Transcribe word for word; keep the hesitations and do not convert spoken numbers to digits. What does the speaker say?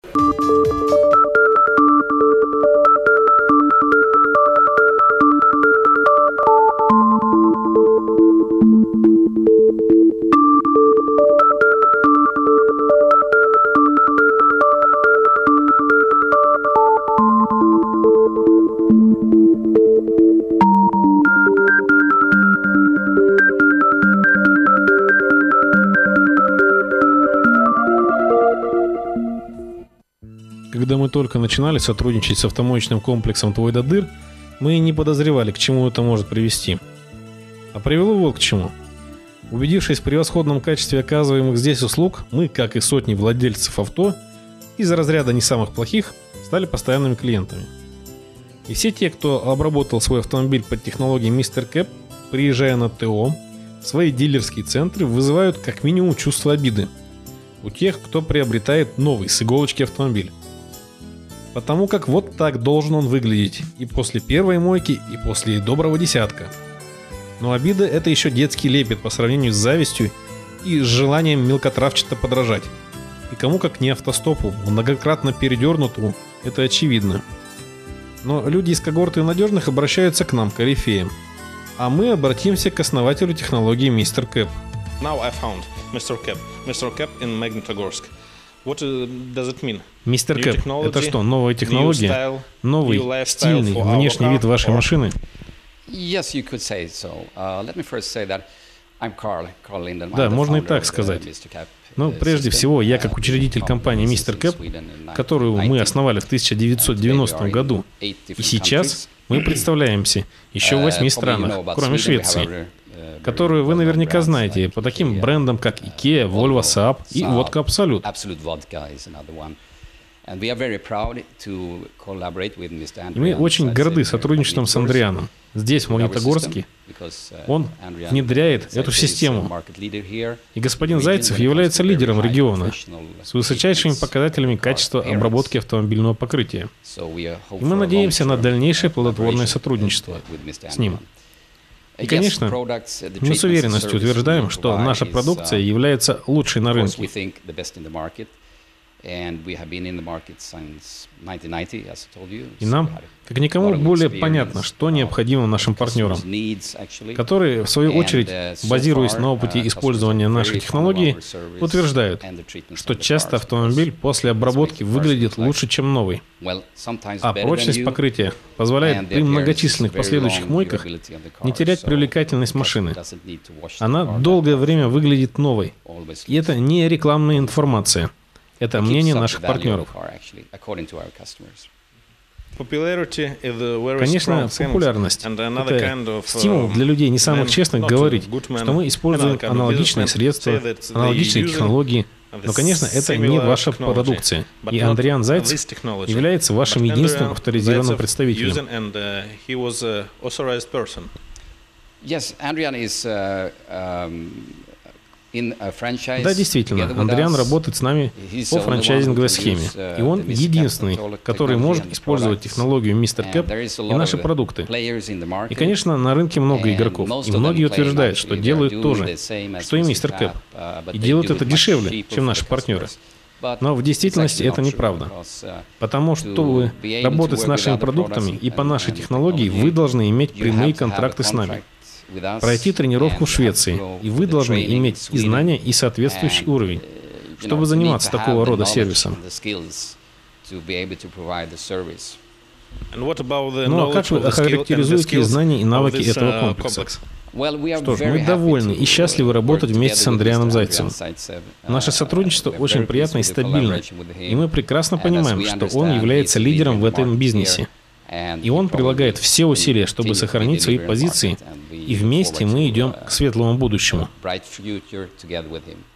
Когда мы только начинали сотрудничать с автомоечным комплексом Твой-Дадыр, мы не подозревали, к чему это может привести. А привело вот к чему. Убедившись в превосходном качестве оказываемых здесь услуг, мы, как и сотни владельцев авто, из разряда не самых плохих, стали постоянными клиентами. И все те, кто обработал свой автомобиль под технологией мистер Кэп, приезжая на ТО, в свои дилерские центры вызывают как минимум чувство обиды у тех, кто приобретает новый с иголочки автомобиль. Потому как вот так должен он выглядеть и после первой мойки, и после доброго десятка. Но обида — это еще детский лепет по сравнению с завистью и с желанием мелкотравчато подражать. И кому как не автостопу, многократно передернутому, это очевидно. Но люди из когорты надежных обращаются к нам, корифеям. А мы обратимся к основателю технологии мистер Кэп. Now I found мистер Кэп. мистер Кэп in Magnitogorsk. What does it mean? мистер Кэп, это что, новая технология? Новый, стильный, внешний вид вашей машины? Да, можно и так сказать. Но прежде всего, я как учредитель компании мистер Кэп, которую мы основали в тысяча девятьсот девяностом году, и сейчас мы представляемся еще в восьми странах, кроме Швеции, которую вы наверняка знаете по таким брендам, как IKEA, Volvo, Saab и водка Absolut. И мы очень горды сотрудничеством с Андрианом. Здесь, в Магнитогорске, он внедряет эту систему. И господин Зайцев является лидером региона с высочайшими показателями качества обработки автомобильного покрытия. И мы надеемся на дальнейшее плодотворное сотрудничество с ним. И, конечно, мы с уверенностью утверждаем, что наша продукция является лучшей на рынке. И нам, как никому, более понятно, что необходимо нашим партнерам, которые, в свою очередь, базируясь на опыте использования нашей технологии, утверждают, что часто автомобиль после обработки выглядит лучше, чем новый. А прочность покрытия позволяет при многочисленных последующих мойках не терять привлекательность машины. Она долгое время выглядит новой. И это не рекламная информация. Это мнение наших партнеров. Конечно, популярность – это стимул для людей не самых честных говорить, что мы используем аналогичные средства, аналогичные технологии, но, конечно, это не ваша продукция, и Андриан Зайцев является вашим единственным авторизированным представителем. Да, действительно, Андриан работает с нами по франчайзинговой схеме, и он единственный, который может использовать технологию мистер Кэп и наши продукты. И, конечно, на рынке много игроков, и многие утверждают, что делают то же, что и мистер Кэп, и делают это дешевле, чем наши партнеры. Но в действительности это неправда, потому что, чтобы работать с нашими продуктами и по нашей технологии, вы должны иметь прямые контракты с нами, пройти тренировку в Швеции, и вы должны иметь и знания, и соответствующий уровень, чтобы заниматься такого рода сервисом. Ну а как вы охарактеризуете знания и навыки этого комплекса? Что ж, мы довольны и счастливы работать вместе с Андрианом Зайцевым. Наше сотрудничество очень приятно и стабильно, и мы прекрасно понимаем, что он является лидером в этом бизнесе. И он прилагает все усилия, чтобы сохранить свои позиции, и вместе мы идем к светлому будущему.